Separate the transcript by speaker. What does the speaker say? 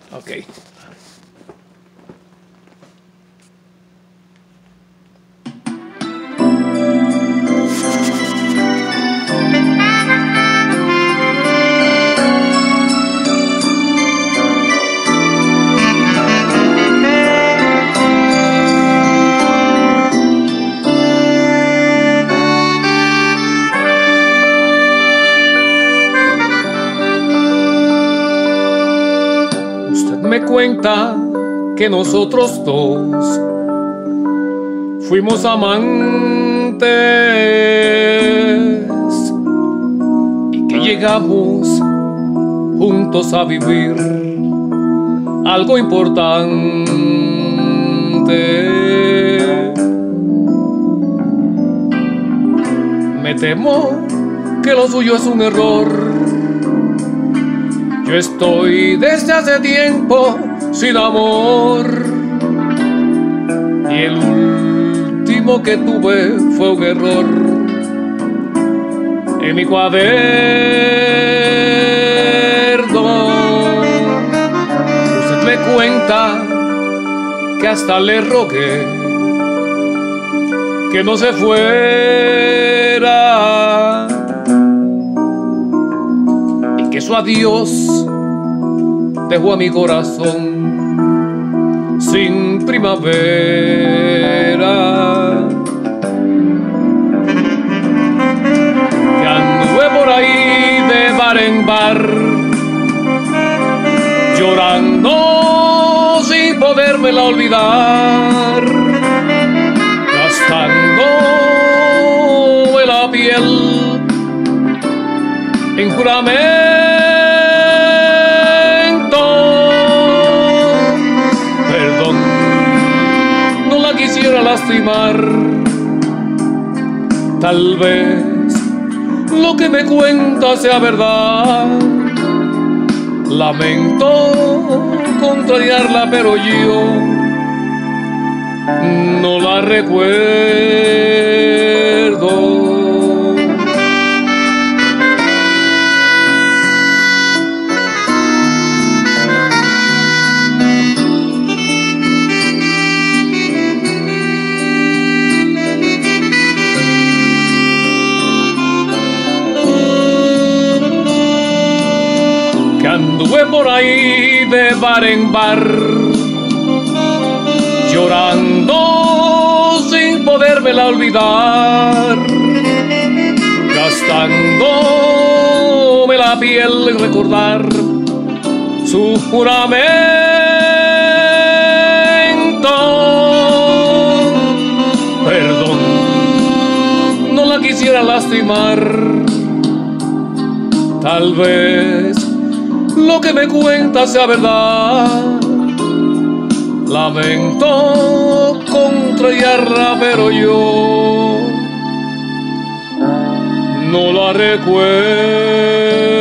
Speaker 1: Ok. Me cuenta que nosotros dos fuimos amantes y que llegamos juntos a vivir algo importante. Me temo que lo suyo es un error. Yo estoy desde hace tiempo sin amor y el último que tuve fue un error. En mi cuaderno usted me cuenta que hasta le rogué que no se fuera y que su adiós dejó a mi corazón sin primavera. Que anduve por ahí de bar en bar, llorando sin podérmela olvidar, gastándome la piel en juramento. Lastimar, tal vez lo que me cuenta sea verdad. Lamento contrariarla, pero yo no la recuerdo. Anduve por ahí de bar en bar, llorando sin podérmela olvidar, gastándome la piel en recordar su juramento. Perdón, no la quisiera lastimar, tal vez lo que me cuenta sea verdad. Lamento contrariarla, pero yo no la recuerdo.